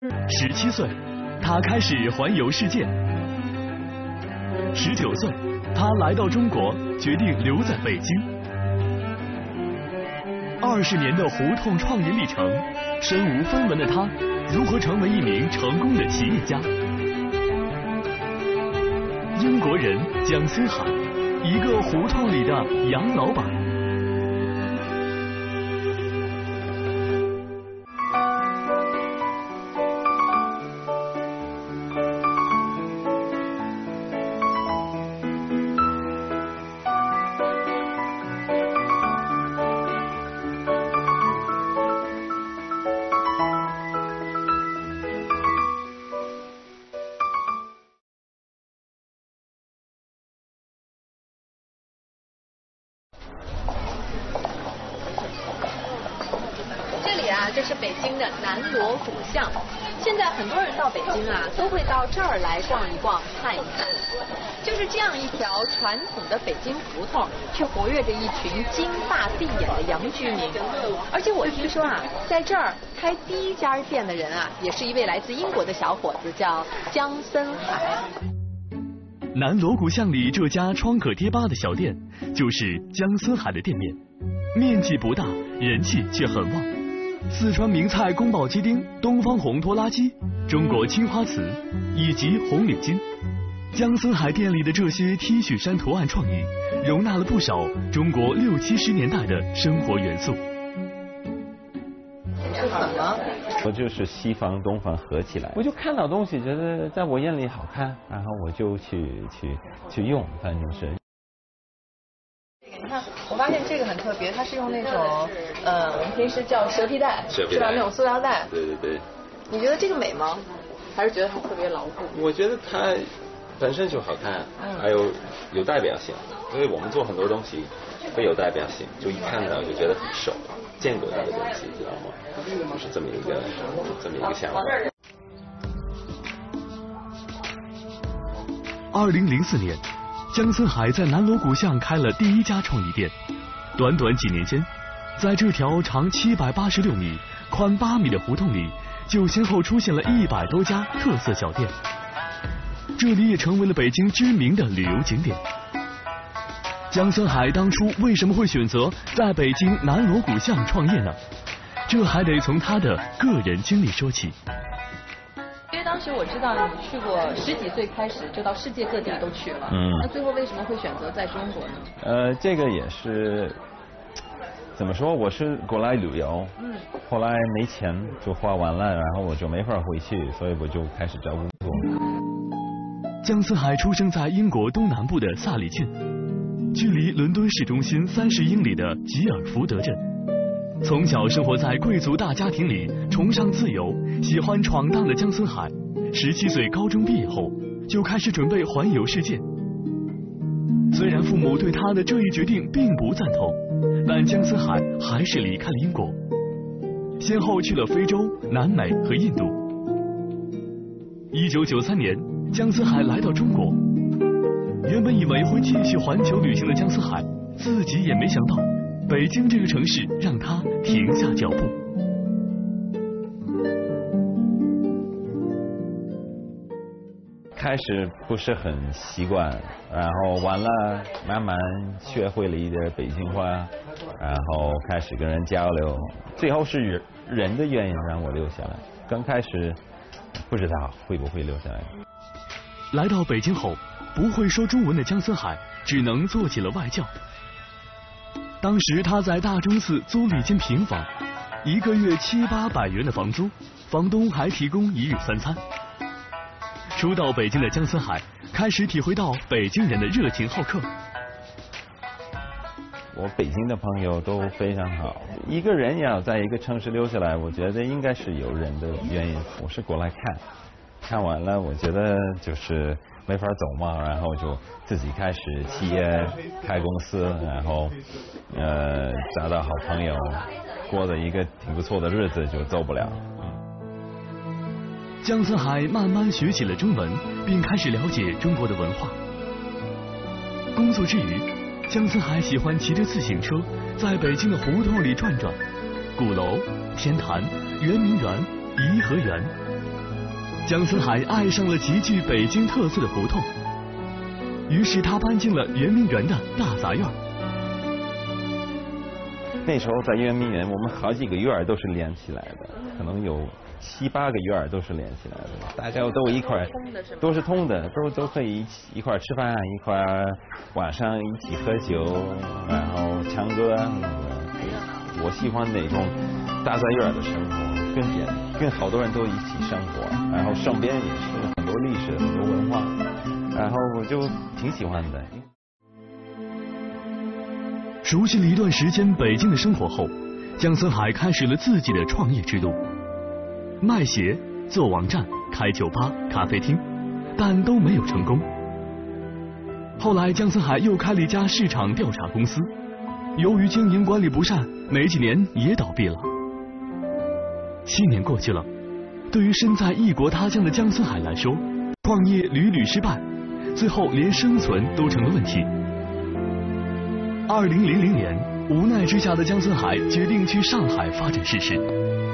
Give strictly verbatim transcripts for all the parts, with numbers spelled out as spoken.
十七岁，他开始环游世界。十九岁，他来到中国，决定留在北京。二十年的胡同创业历程，身无分文的他如何成为一名成功的企业家？英国人姜森海，一个胡同里的杨老板。 这是北京的南锣鼓巷，现在很多人到北京啊，都会到这儿来逛一逛、看一看。就是这样一条传统的北京胡同，却活跃着一群金发碧眼的洋居民。而且我听说啊，在这儿开第一家店的人啊，也是一位来自英国的小伙子，叫姜森海。 南锣鼓巷里这家创可贴吧的小店，就是姜森海的店面，面积不大，人气却很旺。四川名菜宫保鸡丁、东方红拖拉机、中国青花瓷以及红领巾，姜森海店里的这些 T 恤衫图案创意，容纳了不少中国六七十年代的生活元素。 是怎么？ 我就是西方东方合起来，我就看到东西，觉得在我眼里好看，然后我就去去去用，反正是。 你看，我发现这个很特别，它是用那种呃，我们平时叫蛇皮袋， 蛇皮袋是吧？那种塑料袋。 对对对。 你觉得这个美吗？还是觉得它特别牢固？ 我觉得它本身就好看，嗯、还有有代表性。因为我们做很多东西会有代表性，就一看到就觉得很熟，见过它的东西，知道吗？就是这么一个这么一个想法。 二零零四年。姜森海在南锣鼓巷开了第一家创意店，短短几年间，在这条长七百八十六米、宽八米的胡同里，就先后出现了一百多家特色小店，这里也成为了北京知名的旅游景点。姜森海当初为什么会选择在北京南锣鼓巷创业呢？这还得从他的个人经历说起。 因为当时我知道你去过十几岁开始就到世界各地都去了， 嗯， 那最后为什么会选择在中国呢？ 呃，这个也是怎么说？我是过来旅游，嗯，后来没钱就花完了，然后我就没法回去，所以我就开始找工作。 姜森海出生在英国东南部的萨里郡，距离伦敦市中心三十英里的吉尔福德镇。从小生活在贵族大家庭里，崇尚自由，喜欢闯荡的姜森海，十七岁高中毕业后就开始准备环游世界。虽然父母对他的这一决定并不赞同，但姜森海还是离开了英国，先后去了非洲、南美和印度。一九九三年，姜森海来到中国，原本以为会继续环球旅行的姜森海，自己也没想到北京这个城市让他停下脚步。 开始不是很习惯，然后完了慢慢学会了一点北京话，然后开始跟人交流，最后是人的原因让我留下来。刚开始不知道会不会留下来。 来到北京后，不会说中文的姜森海只能做起了外教。当时他在大钟寺租了一间平房，一个月七八百元的房租，房东还提供一日三餐。初到北京的姜森海开始体会到北京人的热情好客。 我北京的朋友都非常好，一个人要在一个城市留下来，我觉得应该是有人的原因。我是过来看，看完了我觉得就是没法走嘛，然后就自己开始企业开公司，然后呃找到好朋友，过了一个挺不错的日子，就走不了。 姜森海慢慢学起了中文，并开始了解中国的文化。工作之余，姜森海喜欢骑着自行车在北京的胡同里转转，鼓楼、天坛、圆明园、颐和园， 姜思海爱上了极具北京特色的胡同，于是他搬进了圆明园的大杂院。 那时候在圆明园，我们好几个院儿都是连起来的，可能有七八个院儿都是连起来的，大家都一块儿，都是通的，都都可以一起一块儿吃饭，一块儿晚上一起喝酒，然后唱歌。我喜欢那种大杂院的生活，跟别跟好多人都一起生活，然后身边也是很多历史、很多文化，然后我就挺喜欢的。 熟悉了一段时间北京的生活后，姜思海开始了自己的创业之路，卖鞋、做网站、开酒吧、咖啡厅，但都没有成功。后来姜思海又开了一家市场调查公司，由于经营管理不善，没几年也倒闭了。七年过去了，对于身在异国他乡的姜思海来说，创业屡屡失败，最后连生存都成了问题。二零零零年，无奈之下的姜思海决定去上海发展试试。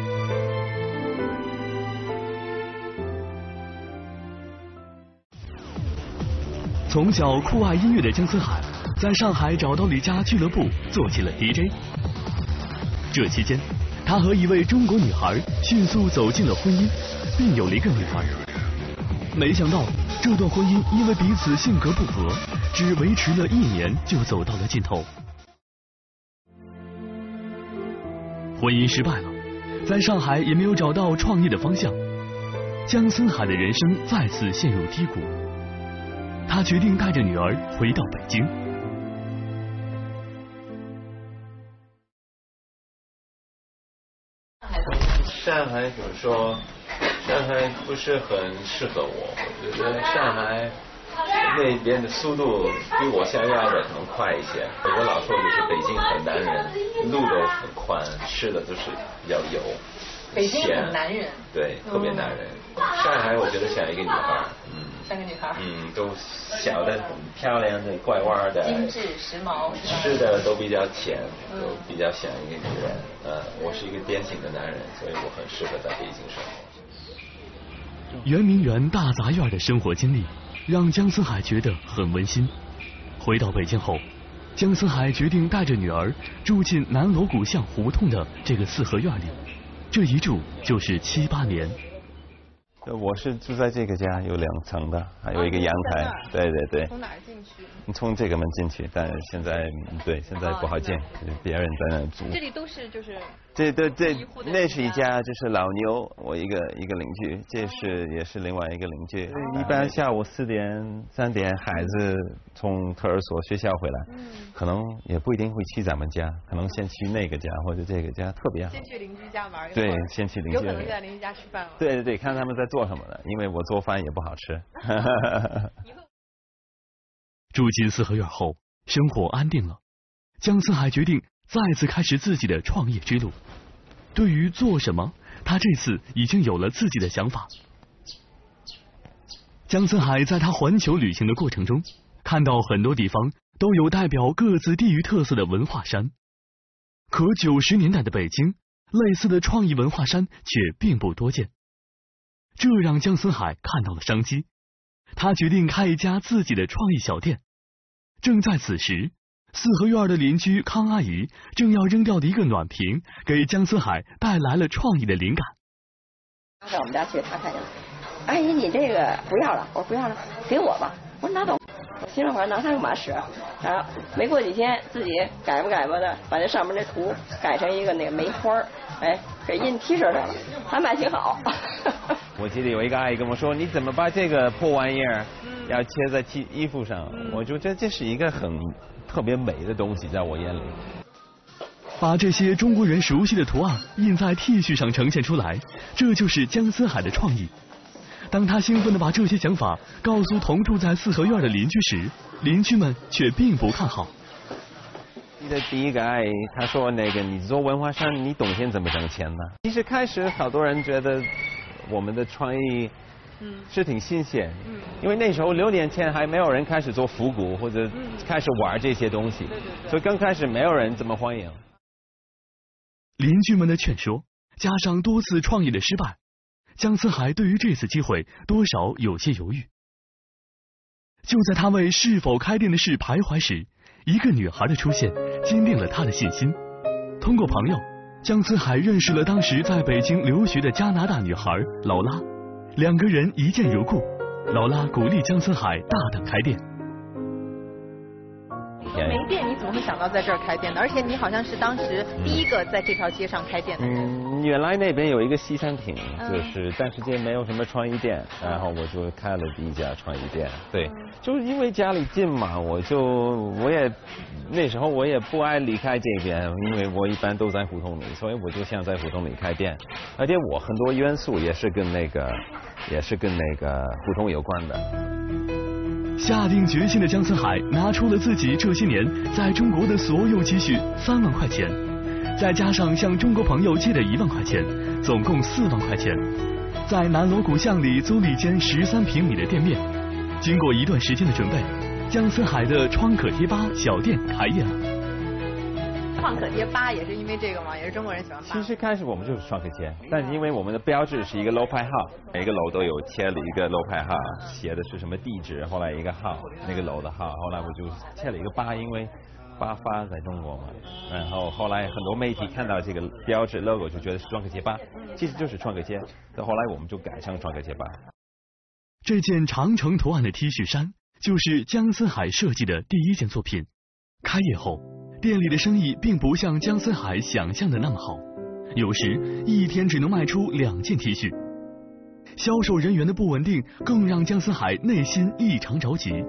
从小酷爱音乐的姜思海，在上海找到了一家俱乐部，做起了 D J。这期间，他和一位中国女孩迅速走进了婚姻，并有了一个女儿。没想到，这段婚姻因为彼此性格不合，只维持了一年就走到了尽头。婚姻失败了，在上海也没有找到创业的方向，姜思海的人生再次陷入低谷。他决定带着女儿回到北京。 上海怎么说？上海不是很适合我，我觉得上海那边的速度比我想要的可能快一些。我老说就是北京很男人，路都很宽，吃的都是比较油。 北京很男人。对， 特别男人。上海我觉得像一个女孩，嗯， 像个女孩， 嗯，都小的很漂亮的、拐弯的， 精致时髦， 吃的都比较甜，都比较像一个女人。呃，我是一个典型的男人，所以我很适合在北京生活。 圆明园大杂院的生活经历让姜思海觉得很温馨。回到北京后，姜思海决定带着女儿住进南锣鼓巷胡同的这个四合院里，这一住就是七八年。 我是住在这个家，有两层的，还有一个阳台。啊、对对对。 从哪儿进去？ 从这个门进去，但是现在对现在不好进，哦、别人在那住。 这里都是就是。 这对对，那是一家，这是老牛，我一个一个邻居，这是也是另外一个邻居。哦、一般下午四点、三点，孩子从托儿所、学校回来，嗯、可能也不一定会去咱们家，可能先去那个家或者这个家，特别好。 先去邻居家玩一会儿。 对，先去邻居。 有可能在邻居家吃饭了。 对对对，看他们在做什么的，因为我做饭也不好吃。 住进四合院后，生活安定了，姜思海决定再次开始自己的创业之路。对于做什么，他这次已经有了自己的想法。姜思海在他环球旅行的过程中，看到很多地方都有代表各自地域特色的文化衫，可九十年代的北京，类似的创意文化衫却并不多见。这让姜思海看到了商机，他决定开一家自己的创意小店。正在此时，四合院的邻居康阿姨正要扔掉的一个暖瓶，给姜思海带来了创意的灵感。 他到我们家去，他看见了，阿姨你这个不要了，我说不要了，给我吧，我说拿走。我心里话拿它干嘛使？然后没过几天，自己改吧改吧的，把这上面那图改成一个那个梅花，哎，给印 T 恤上了，还卖挺好。 我记得有一个阿姨跟我说，你怎么把这个破玩意儿要贴在 T 衣服上？嗯、我觉得这是一个很特别美的东西，在我眼里。 把这些中国人熟悉的图案印在 T 恤上呈现出来，这就是姜思海的创意。当他兴奋地把这些想法告诉同住在四合院的邻居时，邻居们却并不看好。 记得第一个阿姨她说，那个你做文化衫，你懂先怎么挣钱呢？其实开始好多人觉得我们的创意是挺新鲜，嗯、因为那时候六年前还没有人开始做复古或者开始玩这些东西，嗯、所以刚开始没有人这么欢迎。 邻居们的劝说，加上多次创业的失败， 姜思海对于这次机会多少有些犹豫。就在他为是否开店的事徘徊时，一个女孩的出现坚定了他的信心。通过朋友，姜思海认识了当时在北京留学的加拿大女孩劳拉，两个人一见如故。劳拉鼓励姜思海大胆开店。 没店你怎么会想到在这儿开店呢？而且你好像是当时第一个在这条街上开店的人。 嗯，原来那边有一个西餐厅，就是但是这没有什么创意店，然后我就开了第一家创意店。对，就是因为家里近嘛，我就我也那时候我也不爱离开这边，因为我一般都在胡同里，所以我就想在胡同里开店，而且我很多元素也是跟那个也是跟那个胡同有关的。 下定决心的姜思海拿出了自己这些年在中国的所有积蓄三万块钱，再加上向中国朋友借的一万块钱，总共四万块钱，在南锣鼓巷里租了一间十三平米的店面。经过一段时间的准备，姜思海的创可贴吧小店开业了。 创可贴吧也是因为这个吗？也是中国人喜欢吧？ 其实开始我们就是创可贴，但是因为我们的标志是一个楼牌号，每个楼都有贴了一个楼牌号，写的是什么地址，后来一个号，那个楼的号，后来我就贴了一个吧，因为八发在中国嘛，然后后来很多媒体看到这个标志 logo 就觉得是创可贴吧，其实就是创可贴，所以后来我们就改成创可贴吧。 这件长城图案的 T 恤衫就是姜思海设计的第一件作品。开业后，店里的生意并不像姜思海想象的那么好，有时一天只能卖出两件 T 恤。销售人员的不稳定更让姜思海内心异常着急。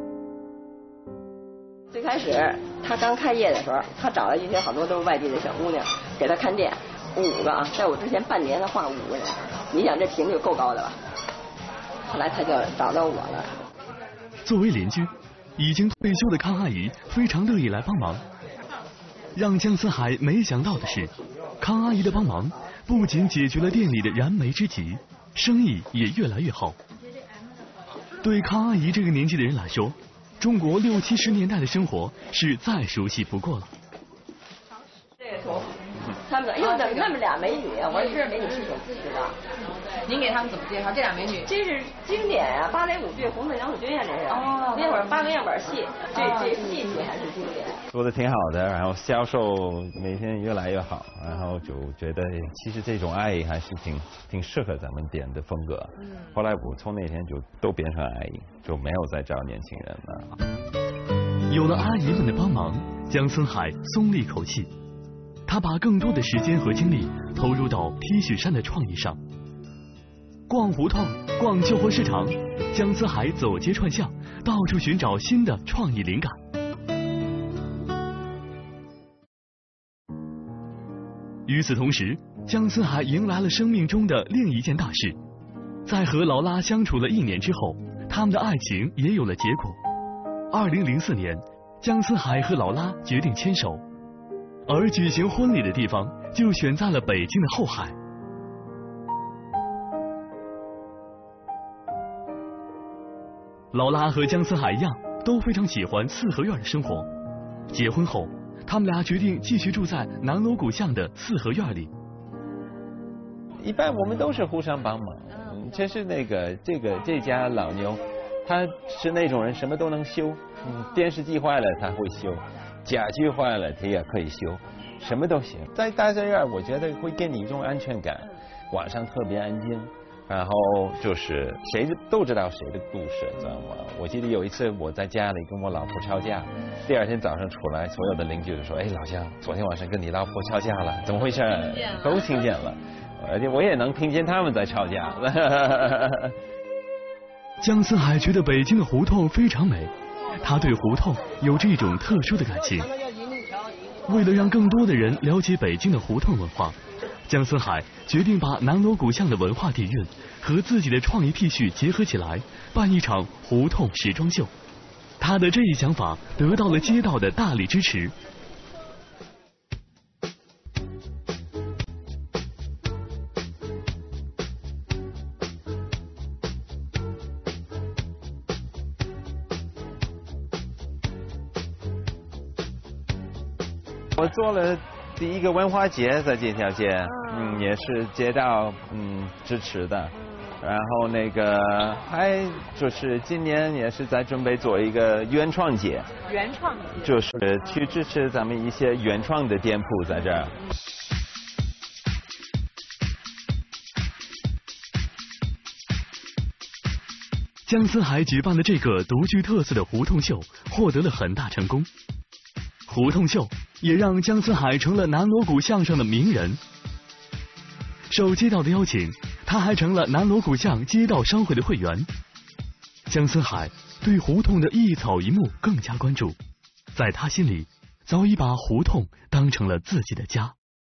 最开始他刚开业的时候，他找了一些好多都是外地的小姑娘给他看店，五个啊，在我之前半年他换了五个人，你想这评就够高的了。后来他就找到我了。 作为邻居，已经退休的康阿姨非常乐意来帮忙。让姜思海没想到的是，康阿姨的帮忙不仅解决了店里的燃眉之急，生意也越来越好。对康阿姨这个年纪的人来说，中国六七十年代的生活是再熟悉不过了。 这个图，他们说，哎呦，怎么那么俩美女啊？我说这是美女系统知道。 您给他们怎么介绍这俩美女？ 这是经典啊，芭蕾舞剧《红色娘子军》呀，这是。哦。那会儿八个样板戏，这这戏曲还是经典。 做的挺好的，然后销售每天越来越好，然后就觉得其实这种阿姨还是挺挺适合咱们店的风格。嗯。后来我从那天就都变成阿姨，就没有再招年轻人了。 有了阿姨们的帮忙，姜思海松了一口气，他把更多的时间和精力投入到 T 恤衫的创意上。逛胡同，逛旧货市场，姜思海走街串巷，到处寻找新的创意灵感。与此同时，姜思海迎来了生命中的另一件大事。在和劳拉相处了一年之后，他们的爱情也有了结果。二零零四年，姜思海和劳拉决定牵手，而举行婚礼的地方就选在了北京的后海。劳拉和姜思海一样，都非常喜欢四合院的生活。结婚后，他们俩决定继续住在南锣鼓巷的四合院里。 一般我们都是互相帮忙。嗯，其实那个这个这家老牛，他是那种人什么都能修。嗯，电视机坏了他会修，家具坏了他也可以修，什么都行。在大宅院，我觉得会给你一种安全感，晚上特别安静。然后就是谁都知道谁的故事，知道吗？我记得有一次我在家里跟我老婆吵架，第二天早上出来，所有的邻居就说：“哎，老姜，昨天晚上跟你老婆吵架了，怎么回事？”都听见了，而且我也能听见他们在吵架。 姜思海觉得北京的胡同非常美，他对胡同有着一种特殊的感情。为了让更多的人了解北京的胡同文化，姜思海决定把南锣鼓巷的文化底蕴和自己的创意 T 恤结合起来，办一场胡同时装秀。他的这一想法得到了街道的大力支持。 我做了第一个文化节在这条街，嗯，也是街道嗯支持的， 然后那个还就是今年也是在准备做一个原创节， 原创节就是去支持咱们一些原创的店铺在这儿。 姜思海举办的这个独具特色的胡同秀获得了很大成功，胡同秀也让姜思海成了南锣鼓巷上的名人。受街道的邀请，他还成了南锣鼓巷街道商会的会员。姜思海对胡同的一草一木更加关注，在他心里早已把胡同当成了自己的家。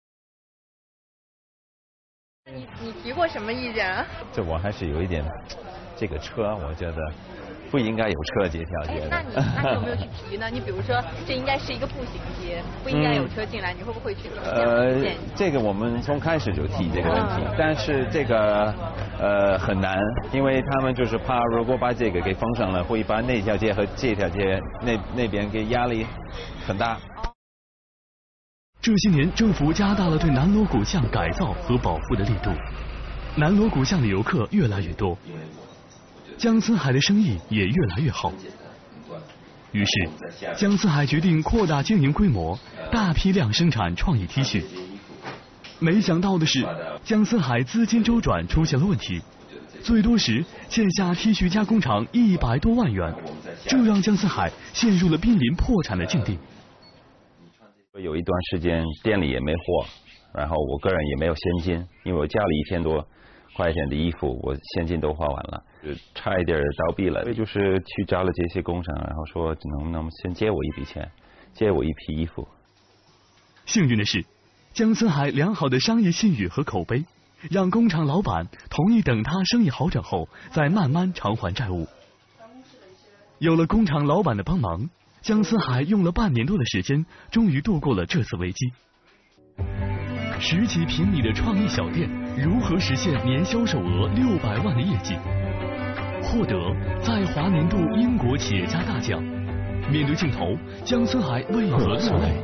你你提过什么意见啊？ 这我还是有一点，这个车我觉得不应该有车这条街的。 那你那你有没有去提呢？你比如说，这应该是一个步行街，不应该有车进来，你会不会去提这样的建议？ 呃，这个我们从开始就提这个问题，嗯、但是这个呃很难，因为他们就是怕如果把这个给封上了，会把那条街和这条街那那边给压力很大。 这些年，政府加大了对南锣鼓巷改造和保护的力度，南锣鼓巷的游客越来越多，姜思海的生意也越来越好。于是，姜思海决定扩大经营规模，大批量生产创意 T 恤。没想到的是，姜思海资金周转出现了问题，最多时欠下 T 恤加工厂一百多万元，这让姜思海陷入了濒临破产的境地。 有一段时间店里也没货，然后我个人也没有现金，因为我交了一千多块钱的衣服，我现金都花完了，就差一点倒闭了。所以就是去找了这些工厂，然后说能不能先借我一笔钱，借我一批衣服。 幸运的是，姜思海良好的商业信誉和口碑，让工厂老板同意等他生意好转后再慢慢偿还债务。有了工厂老板的帮忙，姜思海用了半年多的时间，终于度过了这次危机。十几平米的创意小店如何实现年销售额六百万的业绩？获得在华年度英国企业家大奖。面对镜头，姜思海为何落泪？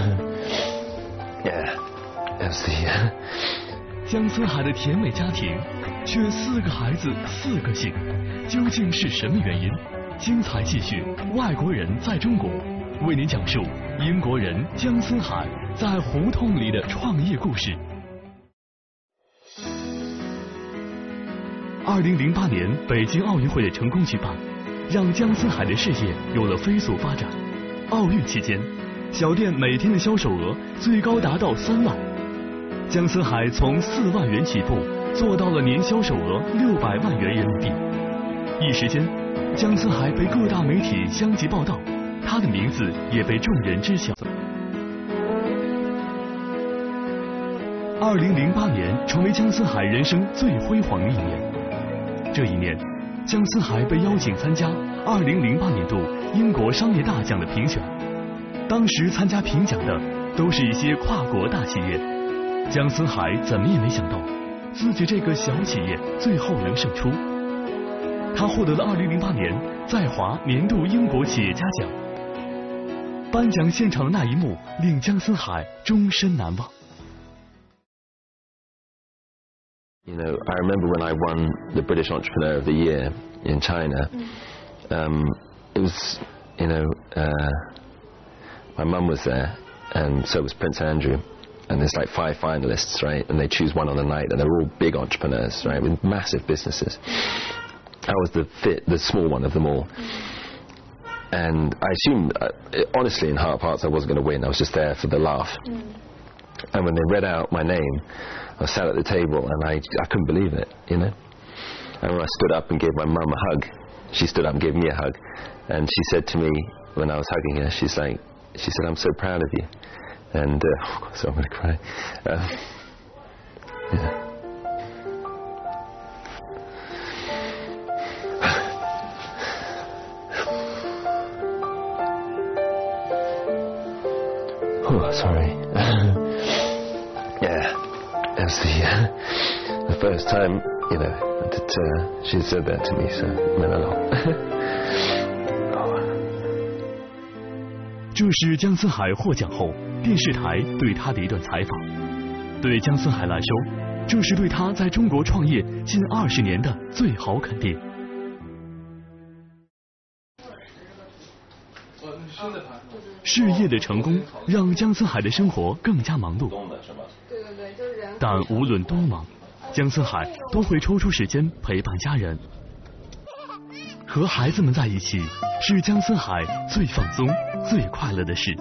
Yeah, that's the. 姜思海的甜美家庭，却四个孩子四个姓，究竟是什么原因？精彩继续，外国人在中国，为您讲述英国人姜思海在胡同里的创业故事。二零零八年北京奥运会的成功举办，让姜思海的事业有了飞速发展。奥运期间，小店每天的销售额最高达到三万，姜思海从四万元起步，做到了年销售额六百万元人民币。一时间，姜思海被各大媒体相继报道，他的名字也被众人知晓。二零零八年成为姜思海人生最辉煌的一年。这一年，姜思海被邀请参加二零零八年度英国商业大奖的评选。当时参加评奖的都是一些跨国大企业，姜思海怎么也没想到，自己这个小企业最后能胜出。他获得了二零零八年在华年度英国企业家奖。颁奖现场的那一幕令姜思海终身难忘。 You know, I remember when I won the British Entrepreneur of the Year in China. Um, it was, you know, uh, my mum was there, and so was Prince Andrew. And there's like five finalists, right? And they choose one on the night, and they're all big entrepreneurs, right, with massive businesses. I was the fit, the small one of them all. And I assumed, uh, honestly, in heart of hearts, I wasn't going to win. I was just there for the laugh. Mm. And when they read out my name, I sat at the table, and I, I couldn't believe it, you know. And when I stood up and gave my mum a hug, she stood up and gave me a hug. And she said to me, when I was hugging her, she's like, she said, "I'm so proud of you." And, uh, oh God, so I'm going to cry. Uh, yeah. Oh, sorry. Yeah, that's the, uh, the first time, you know, that uh, she said that to me, so it meant a lot. 这是姜思海获奖后电视台对他的一段采访。对姜思海来说， 这是对他在中国创业近二十年的最好肯定。事业的成功让姜思海的生活更加忙碌，但无论多忙，姜思海都会抽出时间陪伴家人。和孩子们在一起是姜思海最放松、最快乐的事。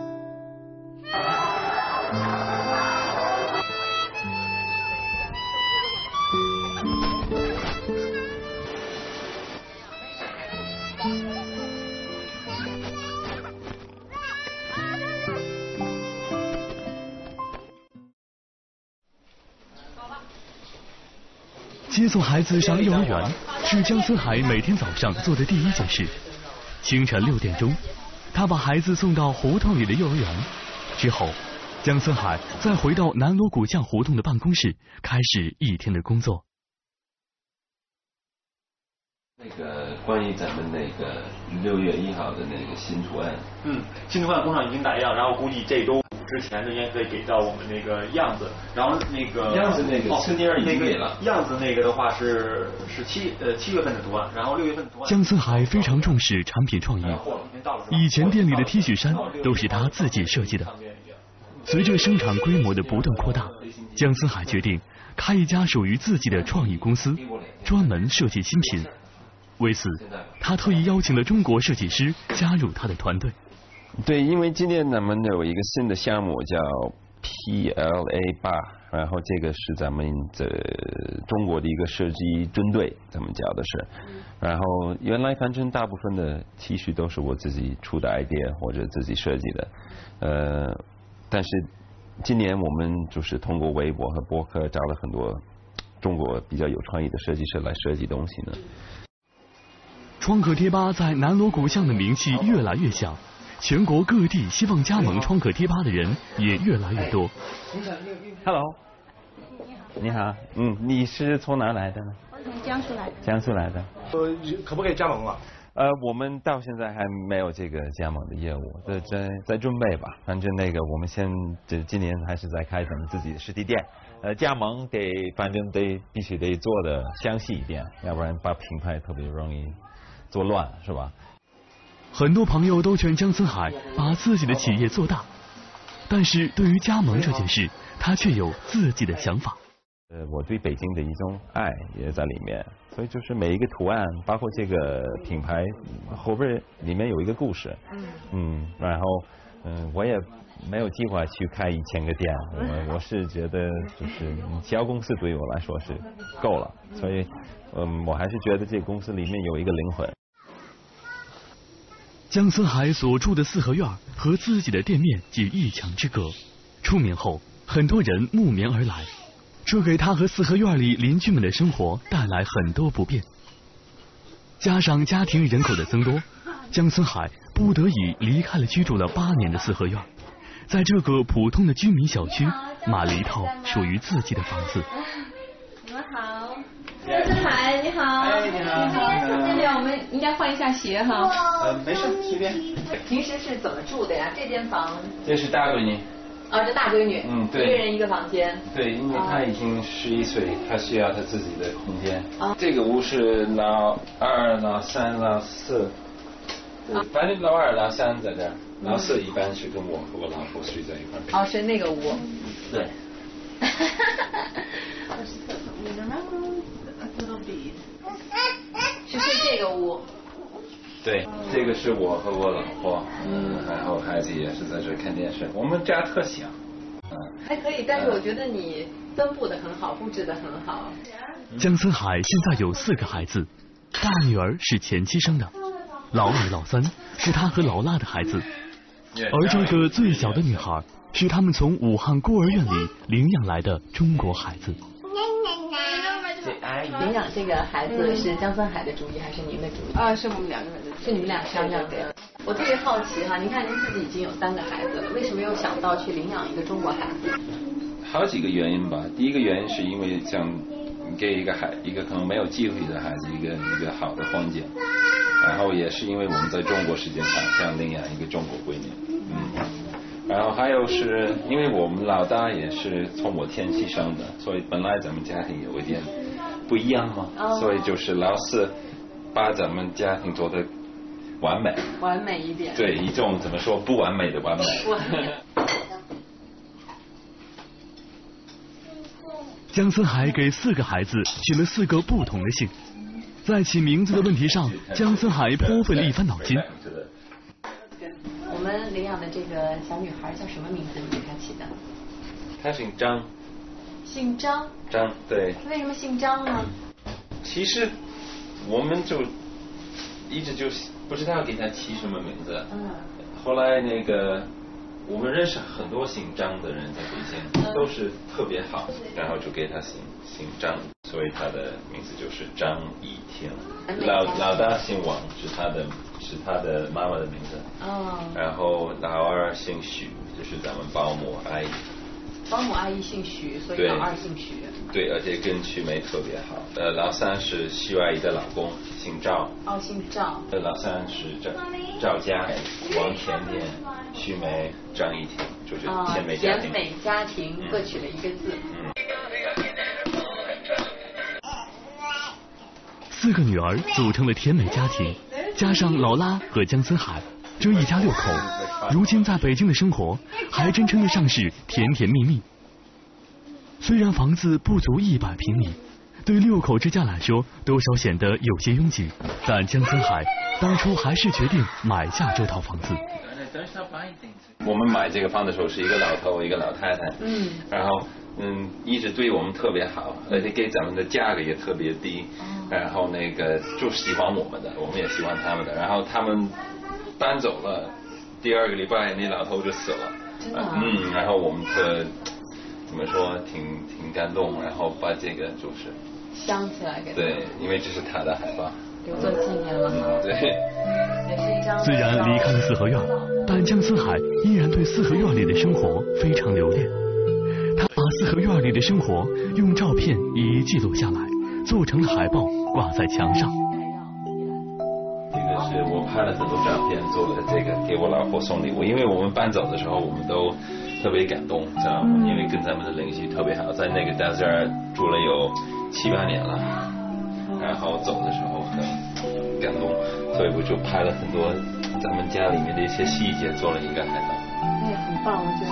接送孩子上幼儿园是姜思海每天早上做的第一件事。清晨六点钟，他把孩子送到胡同里的幼儿园，之后，姜思海再回到南锣鼓巷胡同的办公室，开始一天的工作。 那个关于咱们那个六月一号的那个新图案， 嗯，新图案工厂已经打样，然后估计这周之前就应该可以给到我们那个样子，然后那个样子那个春妮儿已经给了， 那个样子那个的话是是七呃七月份的图案，然后六月份的图案。 姜思海非常重视产品创意，以前店里的 T 恤衫都是他自己设计的。随着生产规模的不断扩大，姜思海决定开一家属于自己的创意公司，专门设计新品。为此，他特意邀请了中国设计师加入他的团队。 对，因为今年咱们有一个新的项目叫 P L A 八，然后这个是咱们的中国的一个设计军队，咱们叫的是。然后原来反正大部分的 T 恤都是我自己出的 idea 或者自己设计的，呃，但是今年我们就是通过微博和博客找了很多中国比较有创意的设计师来设计东西呢。 创可贴吧在南锣鼓巷的名气越来越响，全国各地希望加盟创可贴吧的人也越来越多。 Hello， 你好，嗯，你是从哪来的呢？ 我从江苏来的。 江苏来的。 呃，可不可以加盟啊？ 呃，我们到现在还没有这个加盟的业务，在在在准备吧。反正那个我们先这今年还是在开咱们自己的实体店。呃，加盟得反正得必须得做的详细一点，要不然把品牌特别容易做乱，是吧？ 很多朋友都劝姜思海把自己的企业做大，但是对于加盟这件事，他却有自己的想法。 呃，我对北京的一种爱也在里面，所以就是每一个图案，包括这个品牌后边里面有一个故事。嗯。嗯，然后嗯，我也没有计划去开一千个店，我我是觉得就是小公司对我来说是够了，所以嗯，我还是觉得这个公司里面有一个灵魂。 姜思海所住的四合院和自己的店面仅一墙之隔，出名后很多人慕名而来，这给他和四合院里邻居们的生活带来很多不便。加上家庭人口的增多，姜思海不得已离开了居住了八年的四合院，在这个普通的居民小区买了一套属于自己的房子。 你们好，姜思海，你好。 哎，你好。 这边我们应该换一下鞋哈。 呃，没事，随便。 平时是怎么住的呀？这间房？ 这是大闺女。 哦，这大闺女。 嗯，对。 一个人一个房间。 对，因为她已经十一岁，她需要她自己的空间。哦。这个屋是老二、老三、老四。对，反正老二、老三在这儿，老四一般是跟我和我老婆睡在一块儿。 哦，是那个屋。 对。 是睡这个屋。 对，这个是我和我老婆，嗯，然后孩子也是在这看电视。我们家特小，嗯， 还可以，但是我觉得你分布的很好，布置的很好。 姜思海现在有四个孩子，大女儿是前妻生的，老二、老三是他和老辣的孩子，而这个最小的女孩是他们从武汉孤儿院里领养来的中国孩子。 领养这个孩子是姜思海的主意还是您的主意？ 啊，是我们两个人的， 是你们俩商量的。我特别好奇哈，您看您自己已经有三个孩子了，为什么又想到去领养一个中国孩子？ 好几个原因吧。第一个原因是因为想给一个孩一个可能没有机会的孩子一个一个好的环境，然后也是因为我们在中国时间长，想领养一个中国闺女。嗯。 然后还有是因为我们老大也是从我天气生的，所以本来咱们家庭有一点不一样嘛，哦、所以就是老是把咱们家庭做的完美， 完美一点。 对，一种怎么说不完美的完美。 姜思海给四个孩子取了四个不同的姓，在起名字的问题上，姜思海颇费了一番脑筋。 我们领养的这个小女孩叫什么名字？你给她起的？ 她姓张。 姓张。 张，对。 为什么姓张呢？ 其实我们就一直就不知道给她起什么名字。嗯。后来那个我们认识很多姓张的人在北京，嗯、都是特别好，然后就给她姓姓张，所以她的名字就是张一婷。老老大姓王，是她的。是他的妈妈的名字，哦，然后老二姓许，就是咱们保姆阿姨。 保姆阿姨姓许，所以老二姓许。 对，而且跟曲梅特别好。呃，老三是许阿姨的老公，姓赵。 哦，姓赵。 呃，老三是赵赵家，王甜甜、许梅、张一婷，就是甜美家庭。 甜美家庭各取了一个字。嗯。 四个女儿组成了甜美家庭。加上老拉和姜思海，这一家六口，如今在北京的生活还真称得上是甜甜蜜蜜。虽然房子不足一百平米，对六口之家来说多少显得有些拥挤，但姜思海当初还是决定买下这套房子。 我们买这个房的时候是一个老头，一个老太太，嗯，然后嗯一直对我们特别好，而且给咱们的价格也特别低。然后那个就喜欢我们的，我们也喜欢他们的。然后他们搬走了，第二个礼拜那老头就死了。 真的、啊？ 嗯，然后我们这怎么说，挺挺感动，然后把这个就是镶起来给他。 对，因为这是他的海报， 留作纪念了。 嗯，对。 也是一张。 虽然离开了四合院，但姜思海依然对四合院里的生活非常留恋。他把四合院里的生活用照片一一记录下来。做成了海报挂在墙上。 这个是我拍了很多照片，做了这个给我老婆送礼物。因为我们搬走的时候，我们都特别感动，知道吗？因为跟咱们的邻居特别好，在那个大这儿住了有七八年了，然后走的时候很感动，所以我就拍了很多咱们家里面的一些细节，做了一个海报。 哎呀，很棒，我觉得。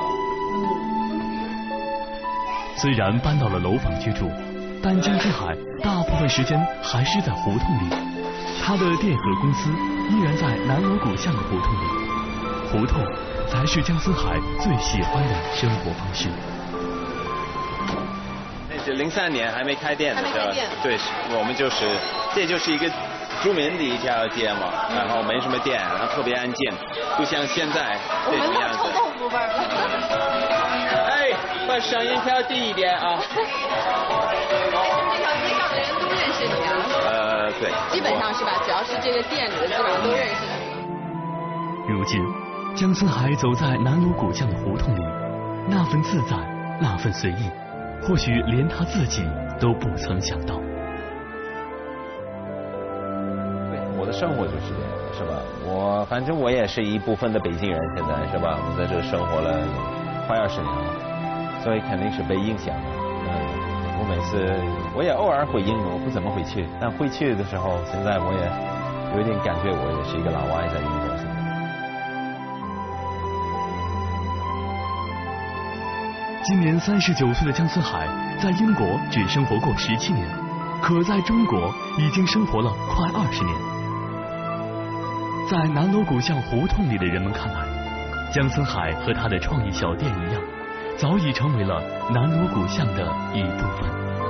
嗯。虽然搬到了楼房居住。但姜思海大部分时间还是在胡同里，他的电荷公司依然在南锣鼓巷的胡同里，胡同才是姜思海最喜欢的生活方式。 那是零三年还没开店的时候， 对， 我们就是这就是一个著名的一家店嘛，然后没什么店，然后特别安静，不像现在这种样子。 我们臭豆腐味儿。 哎，把声音调低一点啊。 这条街上的人都认识你啊？ 呃，对。 基本上是吧？只要是这个店里的，基本上都认识你。 如今，姜思海走在南锣鼓巷的胡同里，那份自在，那份随意，或许连他自己都不曾想到。 我的生活就是这样，是吧？我反正我也是一部分的北京人，现在是吧？我在这生活了快二十年了，所以肯定是被影响的。嗯，我每次我也偶尔回英国，不怎么回去，但回去的时候，现在我也有一点感觉，我也是一个老外在英国。现在。 今年三十九岁的姜思海在英国只生活过十七年，可在中国已经生活了快二十年。在南锣鼓巷胡同里的人们看来，姜思海和他的创意小店一样，早已成为了南锣鼓巷的一部分。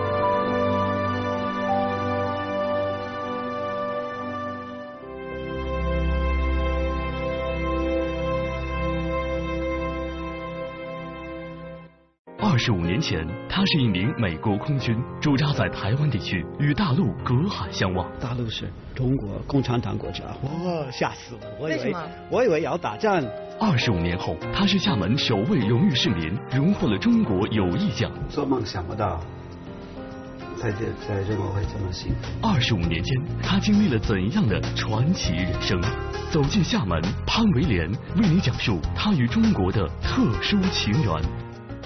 二十五年前，他是一名美国空军，驻扎在台湾地区，与大陆隔海相望。 大陆是中国共产党国家，我吓死我！我以为为我以为要打仗。 二十五年后，他是厦门首位荣誉市民，荣获了中国友谊奖。 做梦想不到， 在这在这么会这么幸福。 二十五年间，他经历了怎样的传奇人生？走进厦门，潘维莲为你讲述他与中国的特殊情缘。